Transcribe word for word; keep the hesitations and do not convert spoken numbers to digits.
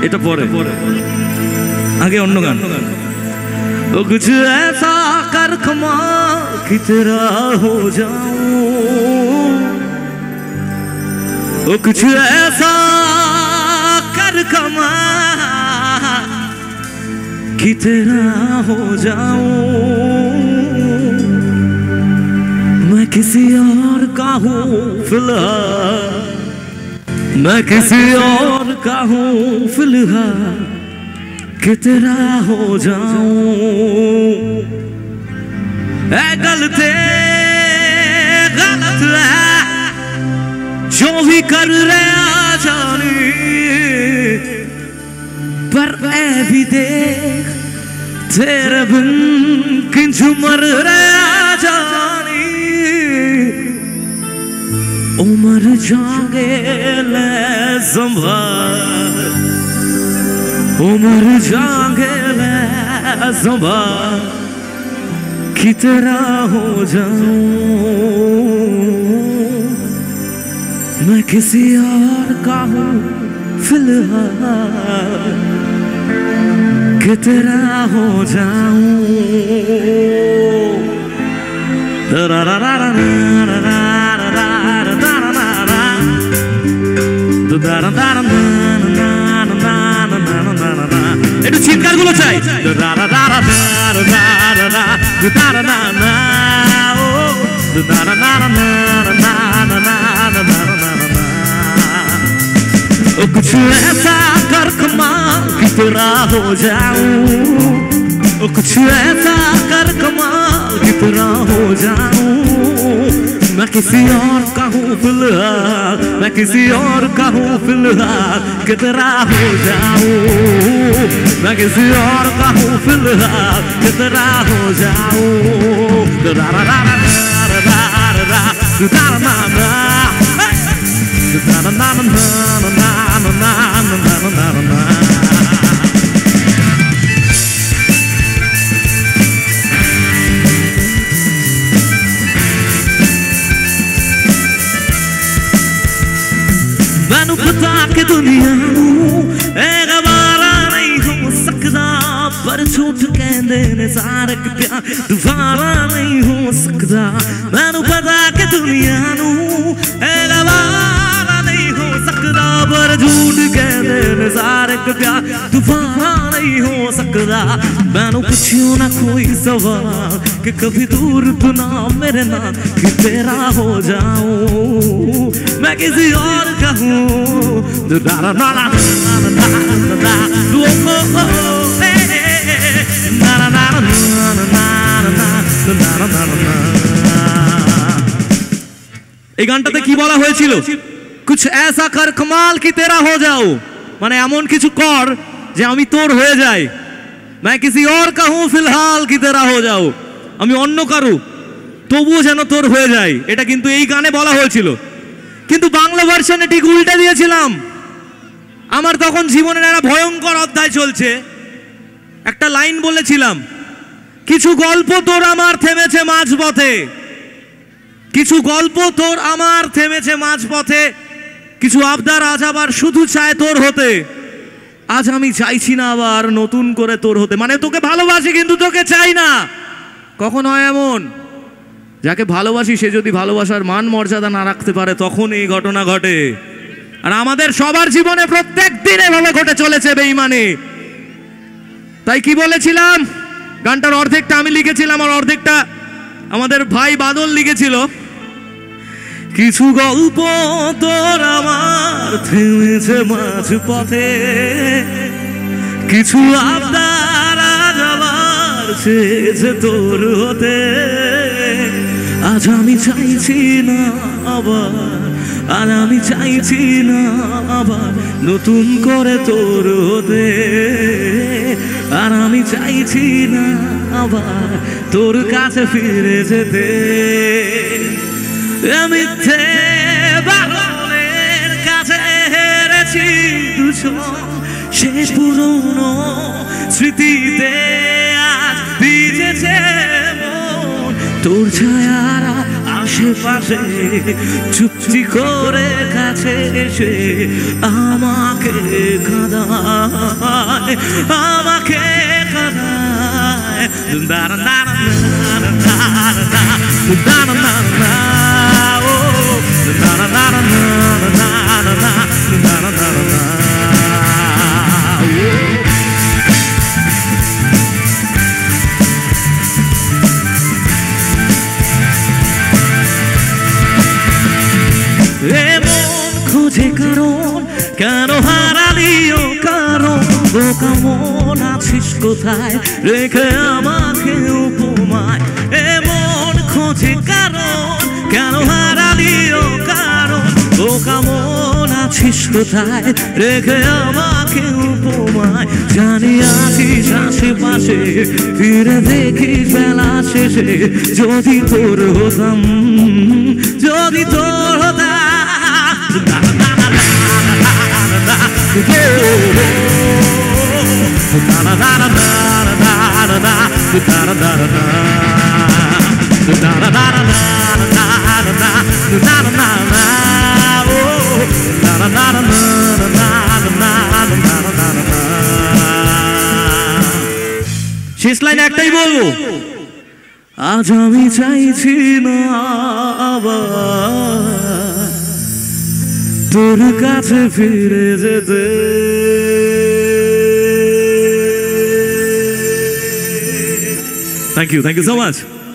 এটা পরে আগে অন্য গান। ओ कुछ ऐसा कर कमाल कि तेरा हो जाऊं, ओ कुछ ऐसा कर कमाल कि तेरा हो जाऊं। मैं किसी और का हूँ फिलहाल, मैं किसी और का हूँ फिलहाल कि तेरा हो जाऊं। ऐ गलते गलत है जो भी कर रहा जानी, पर ऐ भी देख तेरे बिन किंच मर रहा जानी। उमर जागे ले संभाल, उमर जागे ले संभाल कि तेरा हो जाऊं। मैं किसी और का हूँ फिलहाल कि तेरा हो जाऊं। একটু চিৎকার গুলো চাই। ओ कुछ ऐसा कर कमाल कि तेरा हो जाऊं, ओ कुछ ऐसा कर कमाल कि तेरा हो जाऊं। मैं किसी और का हूँ फिलहाल, मैं किसी और का हूँ फिलहाल कि तेरा हो जाऊं। मैं किसी और का हूँ फिलहाल कि तेरा हो जाऊं। मैनू पता कि दुनिया गवारा नहीं हो सकता, पर झूठ कहते ने सारे प्यार दोबारा नहीं हो सकता। मैनू पता कि दुनिया गवारा नहीं हो सकता, पर झूठ कहते ने सारे प्यार दोबारा नहीं हो सकता। मैनू पूछियो ना कोई सवाल कि कभी दूर तो ना मेरे नाम कि तेरा हो जाऊं। मैं किसी और का हूँ এই গানটাতে কি বলা হয়েছিল? कुछ ऐसा कर कमाल कि तेरा हो जाओ, মানে এমন কিছু কর যে আমি তোর হয়ে যাই। मैं किसी और का हूँ फिलहाल कि तेरा हो जाओ, আমি অন্য কারো তবুও যেন তোর হয়ে যাই। এটা কিন্তু এই গানে বলা হয়েছিল, কিন্তু বাংলা ভার্সনে ঠিক উল্টে দিয়েছিলাম। আমার তখন জীবনের একটা ভয়ঙ্কর অধ্যায় চলছে, একটা লাইন বলেছিলাম, কিছু গল্প তোর আমার থেমেছে মাঝপথে, কিছু গল্প তোর আমার থেমেছে মাঝপথে, কিছু আবদার আজ আবার শুধু চায় তোর হতে। আজ আমি চাইছি না আবার নতুন করে তোর হতে, মানে তোকে ভালোবাসি কিন্তু তোকে চাই না। কখন হয় এমন? যাকে ভালোবাসি সে যদি ভালোবাসার মান মর্যাদা না রাখতে পারে তখন এই ঘটনা ঘটে। আর আমাদের সবার জীবনে প্রত্যেক দিন এভাবে ঘটে চলেছে বেঈমানি। তাই কি বলেছিলাম, গানটার অর্ধেকটা আমি লিখেছিলাম আর অর্ধেকটা আমাদের ভাই বাদল লিখেছিল। কিছু গল্প তোর আমার থেমেছে মাঝ পথে, কিছু আবদার আজ আবার চেয়েছে তোর হতে। আজ আমি চাইছি না আবার, আর আমি চাইছি না আবার নতুন করে তোর হতে। আর আমি চাইছি না আবার তোর কাছে ফিরে যেতে। মিথ্যে বাদলের কাছে হেরেছি দুজন, সে পুরনো স্মৃতিতে আজ ভিজেছে মন। তোর ছায়ারা আশেপাশে চুপটি করে কাছে এসে আমাকে কাঁদায় আমাকে কাঁদায় দাঁড়া দাঁড়া দাঁড়া দাঁড়া দাঁড়া দাঁড়া ও দাঁড়া দাঁড়া দাঁড়া দাঁড়া দাঁড়া দাঁড়া এমন খোঁজে কারণ কেন হারালিও কারণ বোকা মন আছিস কোথায় রেখে আমাকে উপমায় এমন খোঁজে কারণ কেন হারালিও কারণ বোকা মন আছিস কোথায় রেখে আমাকে উপমায় জানি আছিস আশেপাশে ফিরে দেখিস বেলা শেষে যদি তোর হতাম যদি তোর হতাম শেষ লাইন একটাই বলবো আজ আমি চাইছি না আবার তোর কাছে ফিরে যেতে thank you thank you so much